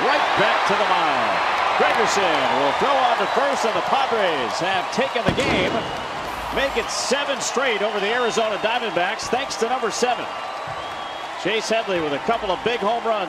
right back to the mound. Gregerson will throw on to first, and the Padres have taken the game. Make it 7 straight over the Arizona Diamondbacks thanks to number 7. Chase Headley with a couple of big home runs.